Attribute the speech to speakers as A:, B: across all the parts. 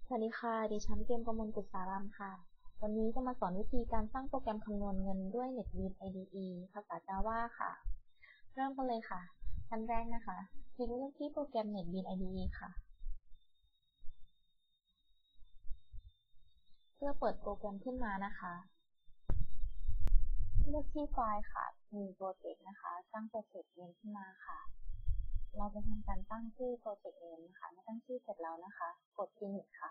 A: สวัสดีค่ะ ดิฉันเกมกมลกุศารามค่ะ วันนี้จะมาสอนวิธีการสร้างโปรแกรมคำนวณเงินด้วย NetBeans IDE ภาษา Java ค่ะ เริ่มกันเลยค่ะขั้นแรกนะคะ คลิกเลือกที่โปรแกรม NetBeans IDE ค่ะ เพื่อเปิดโปรแกรมขึ้นมานะคะ เลือกที่ไฟล์ค่ะ New Project นะคะ ตั้ง Project Name ขึ้นมาค่ะ เราจะทำการตั้งชื่อ Project Name นะคะเมื่อตั้งชื่อเสร็จแล้วนะคะ กด Finish ค่ะ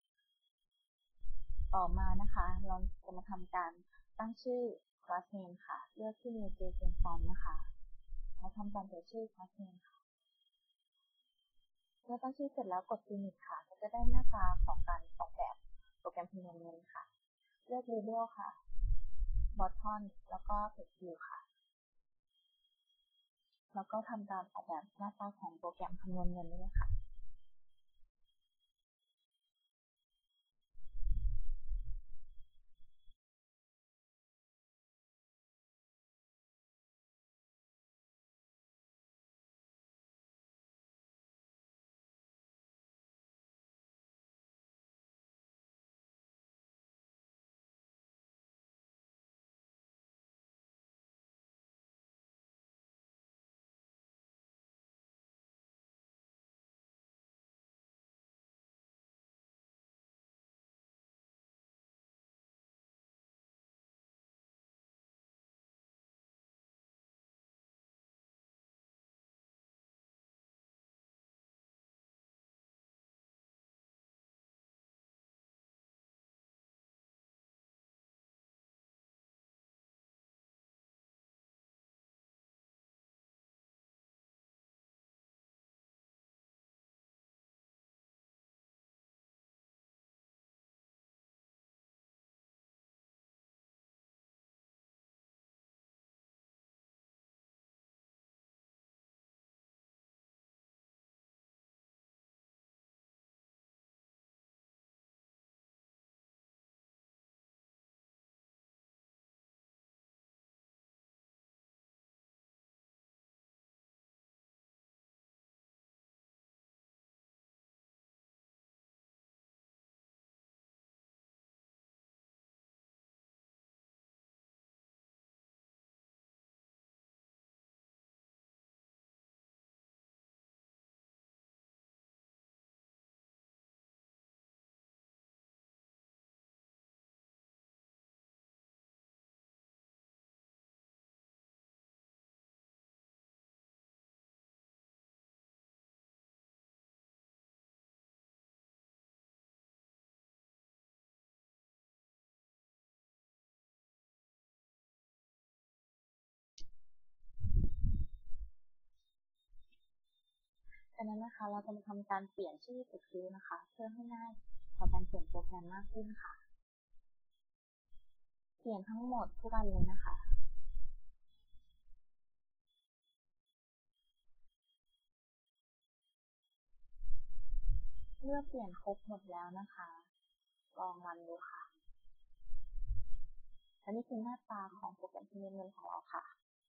A: ต่อมานะคะเราจะมาทำการตั้งชื่อ class name ค่ะเลือกที่ new JSON form นะคะแล้วทำการใส่ชื่อ class name ค่ะเมื่อตั้งชื่อเสร็จแล้วกด finish ค่ะก็จะได้หน้าตาของการออกแบบโปรแกรมคำนวณเงินค่ะเลือก label ค่ะ button แล้วก็ text view ค่ะแล้วก็ทำการออกแบบหน้าตาของโปรแกรมคำนวณเงินด้วยค่ะจากนั้นนะคะเราจะมาทำการเปลี่ยนชื่อ text view นะคะเพื่อให้ง่ายต่อการเปลี่ยนโปรแกรมมากขึ้นค่ะเปลี่ยนทั้งหมดทุกอันเลยนะคะเมื่อเปลี่ยนครบหมดแล้วนะคะลองรันดูค่ะและนี่คือหน้าตาของโปรแกรมคำนวณเงินของเราค่ะ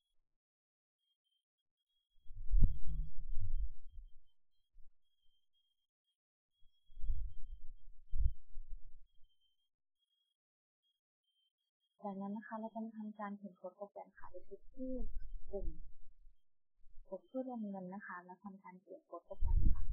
A: จากนั้นนะคะเราจะมาทำการเขียนโค้ดโปรแกรมค่ะโดยคลิกที่ปุ่มกดเพื่อลงเงินนะคะแล้วทำการเขียนโค้ดโปรแกรมค่ะ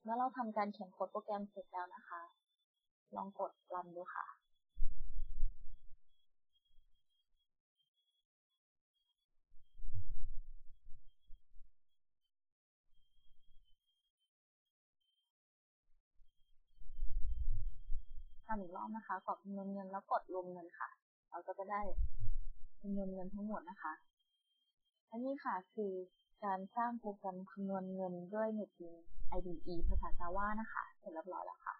A: มื่อเราทำการเขียนโค้ดโปรแกรมเสร็จแล้วนะคะ ลองกดรันดูค่ะทำอีกรอบนะคะกรอกจำนวนเงินแล้วกดรวมเงินค่ะเราก็จะได้จำนวนเงินทั้งหมดนะคะและนี่ค่ะคือการสร้างโปรแกรมคำนวณเงินด้วย NetBeans IDE ภาษา Java นะคะเสร็จเรียบร้อยแล้วค่ะ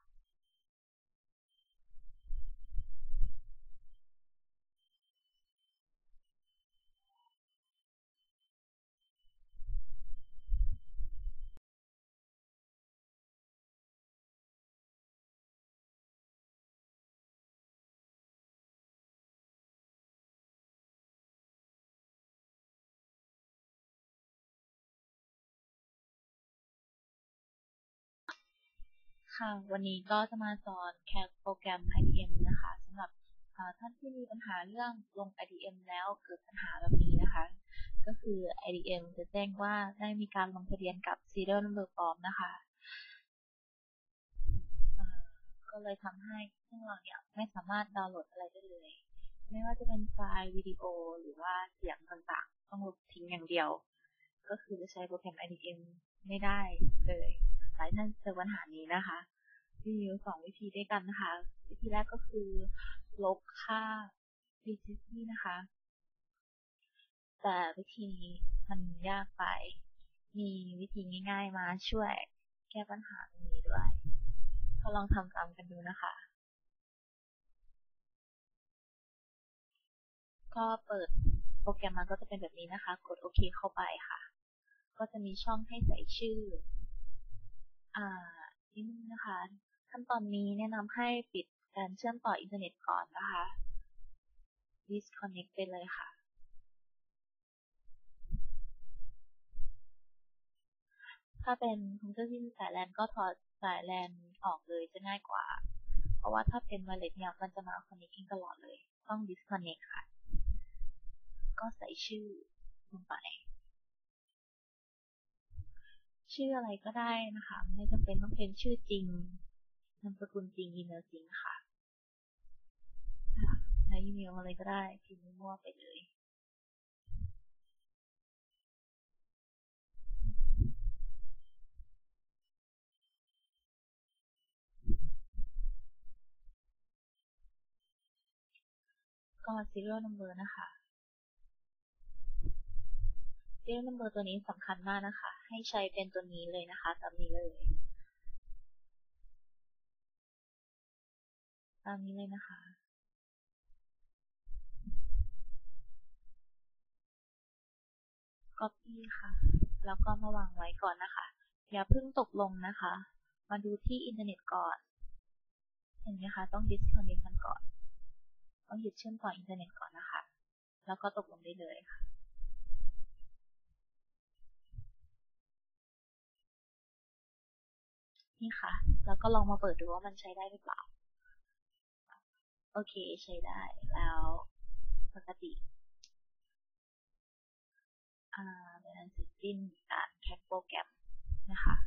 A: ค่ะวันนี้ก็จะมาสอนแคสโปรแกรม IDM นะคะสำหรับท่านที่มีปัญหาเรื่องลง IDM แล้วเกิดปัญหาแบบนี้นะคะก็คือ IDM จะแจ้งว่าได้มีการลงทะเบียนกับ Serial Number ปลอมนะคะก็เลยทำให้พวกเราเนี่ยไม่สามารถดาวน์โหลดอะไรได้เลยไม่ว่าจะเป็นไฟล์วิดีโอหรือว่าเสียงต่างๆต้องลบทิ้งอย่างเดียวก็คือจะใช้โปรแกรม IDM ไม่ได้เลยหลายท่านเจอปัญหานี้นะคะมีอยู่2วิธีด้วยกันนะคะวิธีแรกก็คือลบค่า recency นะคะแต่วิธีนี้มันยากไปมีวิธีง่ายๆมาช่วยแก้ปัญหาตรงนี้ด้วยก็ลองทำตามกันดูนะคะก็เปิดโปรแกรมมาก็จะเป็นแบบนี้นะคะกดโอเคเข้าไปค่ะก็จะมีช่องให้ใส่ชื่อนิดนึงนะคะขั้นตอนนี้แนะนำให้ปิดการเชื่อมต่ออินเทอร์เน็ตก่อนนะคะ disconnect ไปเลยค่ะถ้าเป็นคอมพิวเตอร์ที่มีสาย LAN ก็ถอดสาย LAN ออกเลยจะง่ายกว่าเพราะว่าถ้าเป็น wireless เนี่ยมันจะมา connect เองตลอดเลยต้อง disconnect ค่ะก็ใส่ชื่อลงไปชื่ออะไรก็ได้นะคะไม่จำเป็นต้องเป็นชื่อจริงนามสกุลจริงอีเมลจริงค่ะใช้อีเมลอะไรก็ได้พิมพ์มั่วไปเลยก็ serial number นะคะ serial number ตัวนี้สำคัญมากนะคะให้ใช้เป็นตัวนี้เลยนะคะตามนี้เลยนะคะ copy ค่ะแล้วก็มาวางไว้ก่อนนะคะอย่าเพิ่งตกลงนะคะมาดูที่อินเทอร์เน็ตก่อนเห็นไหมคะต้อง disconnect กันก่อนต้องหยุดเชื่อมต่ออินเทอร์เน็ตก่อนนะคะแล้วก็ตกลงได้เลยค่ะนี่ค่ะแล้วก็ลองมาเปิดดูว่ามันใช้ได้หรือเปล่าโอเคใช้ได้แล้วปกติเป็นอันเสร็จสิ้นการแคปโปรแกรมนะคะ